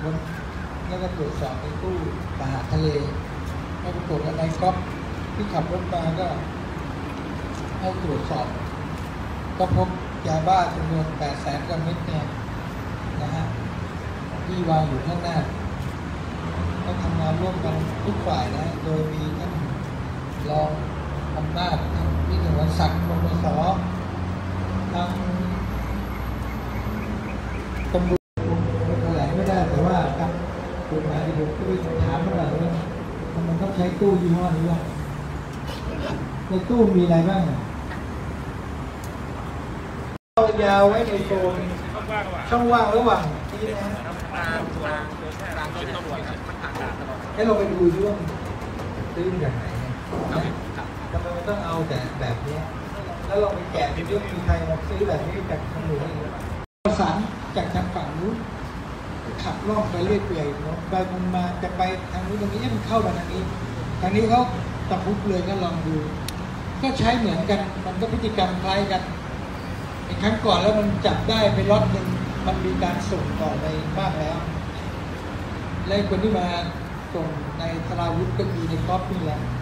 ค้นแล้วก็ตรวจสอบในตู้ทหารทะเลให้ปรากฏว่าในก๊อฟที่ขับรถมาก็ให้ตรวจสอบก็พบยาบ้าจำนวน 800,000 กว่าเม็ดเนี่ยนะฮะที่วางอยู่ข้างหน้าต้องทำงานร่วมกันทุกฝ่ายนะโดยมีท่านรองอำนาจท่านวิศวศักดิ์ ปปส.ทางตำรวจแถลงไม่ได้แต่ว่าทางกฎหมายที่ผมก็ไปถามเมื่อไหร่ว่ามันต้องใช้ตู้ยี่ห้อนี้ว่าในตู้มีอะไรบ้างเอายาวไว้ในโซนช่องว่างระหว่างที่นะให้เราไปดูด้วยว่าซื้อมาจากไหนทำไมมันต้องเอาแต่แบบนี้แล้วเราไปแกะดูว่ามีใครมาซื้อแบบนี้จากทางหลวงประสานจากทางฝั่งนู้นขับล่องไปเรื่อยเปื่อยไปมันมาจะไปทางนู้นตรงนี้มันเข้ามาทางนี้เขาตะพุกเลยก็ลองดูก็ใช้เหมือนกันมันก็พฤติกรรมคล้ายกันอีกครั้งก่อนแล้วมันจับได้ไปล็อตหนึ่งมันมีการส่งต่อไปบ้างแล้วและคนที่มาส่งในสราวุธก็มีในก๊อฟนี่แหละ